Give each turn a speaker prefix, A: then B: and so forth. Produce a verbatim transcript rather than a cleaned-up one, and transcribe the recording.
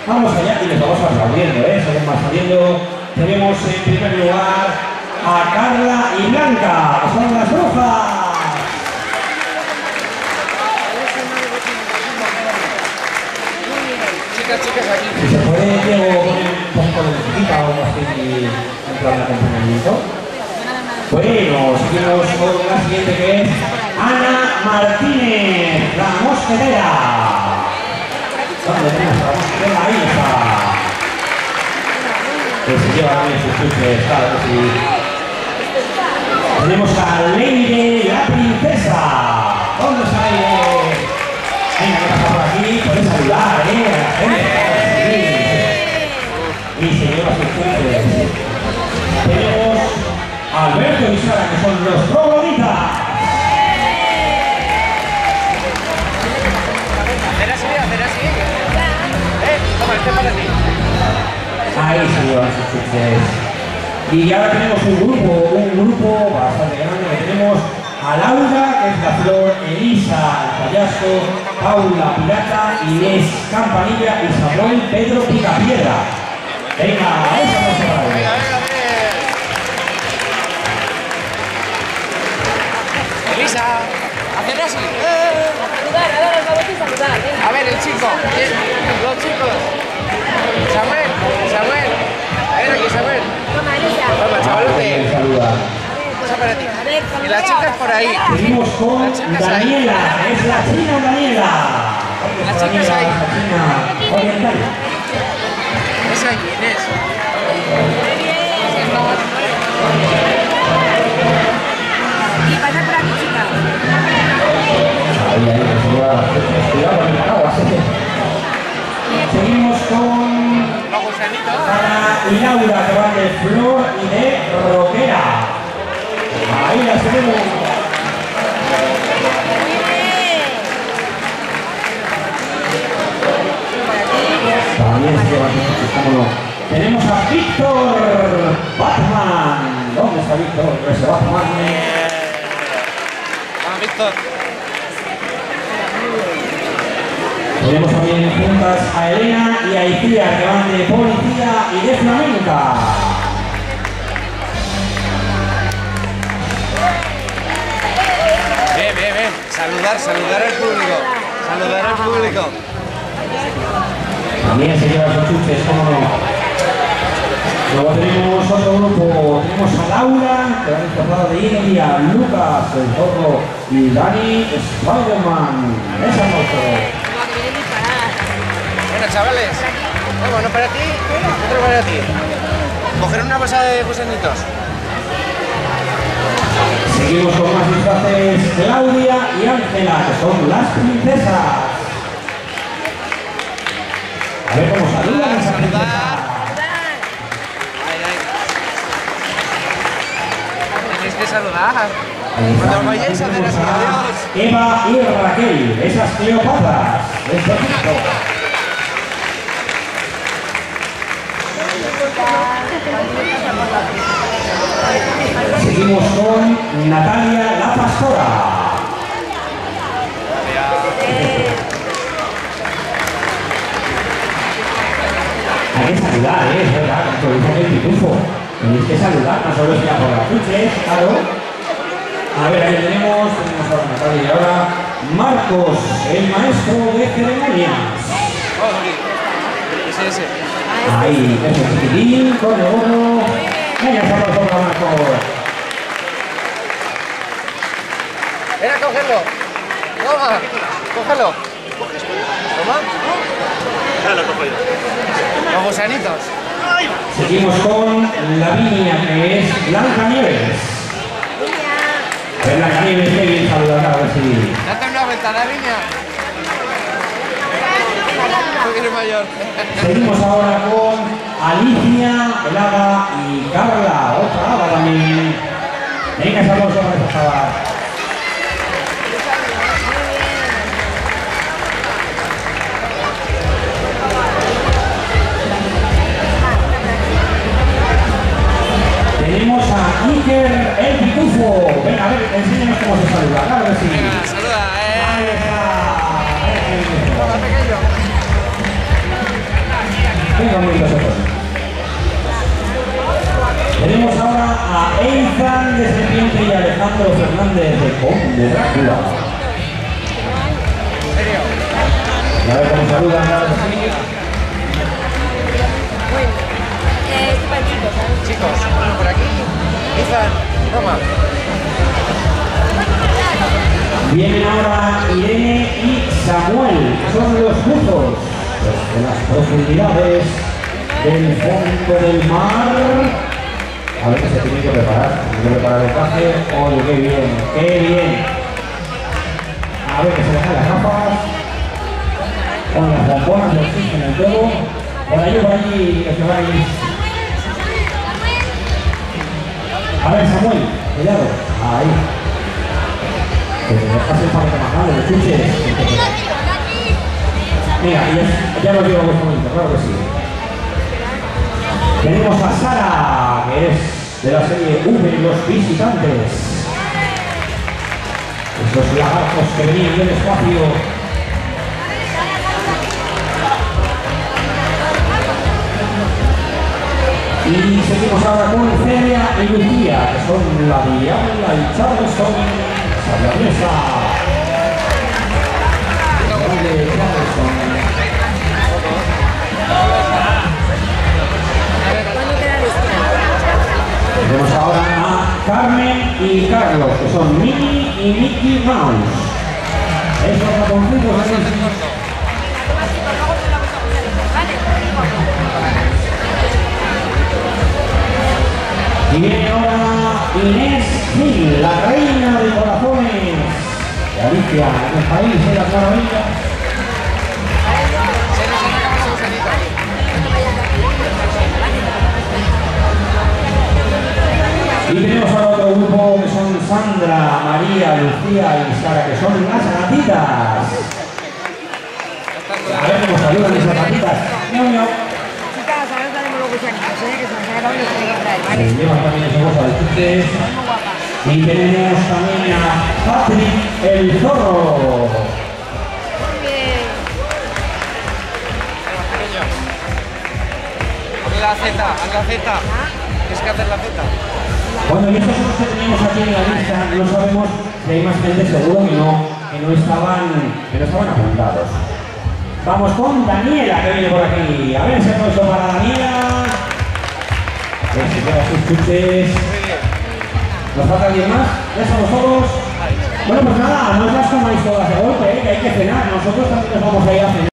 A: Vamos allá y les vamos aplaudiendo, ¿eh? Seguimos aplaudiendo. Tenemos en primer lugar a Carla y Blanca, que son las brujas.
B: Chicas, chicas, aquí.
A: Si se puede, Diego, poner un poco de musiquita o algo así en plan de acompañamiento. Bueno, seguimos con la siguiente, que es Ana Martínez, la mosquetera. ¿Dónde tenemos a la mosquetera? Ahí está. Que se lleva también sus chuches, claro que sí. Tenemos a Leire, la princesa. ¿Dónde está Leire? Venga, que pasa por aquí, puedes saludar, ¿eh? A la gente. Sí. Y se lleva sus chuches. Tenemos a Alberto y Sara, que son los trogloditas.
B: Hacer así, hacer así. Eh, toma, este para ti.
A: Ahí se llevan sus chuches. Y ahora tenemos un grupo, un grupo bastante grande, que tenemos a Laura, que es la flor, Elisa, el payaso, Paula Pirata, Inés Campanilla y Samuel Pedro Picapiedra. Venga, esa no se va.
B: Venga, venga, Elisa, hacer así. Eh.
C: Saludar, a ver, vamos a saludar.
B: A ver, el chico, los chicos. Samuel, Samuel. Ven aquí, Samuel.
C: Toma, Elisa.
B: Toma, chavalote.
A: Saluda.
B: Pasa para ti.
C: A ver,
B: Y las chicas por ahí.
A: Seguimos con Daniela, es la china Daniela.
B: Las chicas ahí.
A: La china oriental.
B: Esa es Inés.
C: Y pasa por aquí, chica.
A: Ahí, ahí, cuidado con el paraguas. Seguimos con
B: Los gusanitos.
A: Ana y Laura, que van de flor y de roquera. Ahí las tenemos. También se llevan sus, cómo no. Tenemos a Víctor Batman. ¿Dónde está Víctor? Ese Batman.
B: Vamos, Víctor.
A: Tenemos también juntas a Elena y a Icía, que van de policía y de flamenca.
B: Bien, bien, bien. Saludar, saludar al público. Saludar al público.
A: También se llevan sus chuches, cómo no. Luego tenemos otro grupo, tenemos a Laura, que va disfrazada de India, Lucas, el zorro, y Dani, Spiderman. Esa es nuestro.
B: Bueno, chavales. Bueno, uno para ti, otro para ti. Coger una bolsa de gusanitos.
A: Seguimos con más disfraces, Claudia y Ángela, que son las princesas. A ver cómo saludan a esa princesa.
B: Ay, ay. Tenéis que saludar. Cuando os vayáis a hacer así, adiós.
A: Eva y Raquel, esas Cleopatras. Perfecto. Seguimos con Natalia la Pastora. Hay que saludar, ¿eh? Es verdad, como dice el pitufo. Tenéis que saludar, no solo sea por las chuches, claro. A ver, ahí tenemos, tenemos a Natalia y ahora Marcos, el maestro de ceremonias.
B: Ese, ese.
A: Ahí, ese chiquitín con el gorro. Venga, saludos para Marcos.
B: Ven a cogerlo. Toma, cógelo. Toma. Ya lo cojo yo. Los gusanitos.
A: Seguimos con Lavinia, que es Blanca Nieves. A ver, Blanca Nieves, qué bien saludar, a ver si...
B: Date una ventana, niña. Tú eres mayor.
A: Seguimos ahora con Alicia, el hada y Carla, otra hada también. Venga, saludos para esta hada. Tenemos a Iker el Pitufo. Venga, a ver, enséñanos cómo se saluda. Claro que sí.
B: Venga, saluda, eh.
A: Ahí está.
B: Toma, pequeño.
A: Venga, muy bien. Tenemos ahora a Ethan de Serpiente y Alejandro Fernández de Conde Drácula.
B: ¿En serio?
A: Y a ver cómo saludan, claro que sí.
C: Bueno, eh, es para chicos, ¿sabes?
B: Chicos, uno por aquí. Ethan, Roma.
A: Vienen ahora Irene y Samuel, que son los buzos de las profundidades del fondo del mar. A ver que se tiene que preparar, tiene que preparar el traje. Oye, qué bien, qué bien. A ver que se dejan las gafas, con las bombonas de oxígeno en el juego. Por allí, por allí, que se va a ir. A ver, Samuel, cuidado. Ahí. Que me dejas el paquete más grande, ¿me escuches? Mira, ya, ya lo digo en este momento, claro que sí. Tenemos a Sara, que es de la serie V, Los Visitantes. Esos lagartos que venían del espacio. Y seguimos ahora con Celia y Lucía, que son la Diabla y Charleston. La mesa. Tenemos ahora a Carmen y Carlos, que son Minnie y Mickey Mouse. Esos ratoncitos ahí. Y viene ahora Inés Gil, la reina de corazones de Alicia, en el país de las maravillas.
B: Se nos acaba su gusanito.
A: Y tenemos ahora otro grupo que son Sandra, María, Lucía y Sara, que son las gatitas. A ver cómo saludan esas gatitas. Miau, miau.
C: Chicas, ahora tenemos los gusanitos, ¿eh? Que se nos han acabado y los tenemos que traer, ¿vale?
A: Se llevan también esa cosa de chutes.
C: Muy guapa.
A: Y tenemos también a Patrick el Zorro.
C: Muy bien.
B: Pequeño. Haz la Z, haz la Z. Tienes que hacer la Z.
A: Bueno, y estos son los que teníamos aquí en la lista. No sabemos si hay más gente, seguro que no, que no estaban, que no estaban apuntados. Vamos con Daniela, que viene por aquí. A ver si aplauso para Daniela. A ver si queda sus chuches. ¿Nos falta alguien más? ¿Ya estamos todos? Bueno, pues nada, no os las comáis todas de golpe, ¿eh? Que hay que cenar. Nosotros también nos vamos a ir a cenar.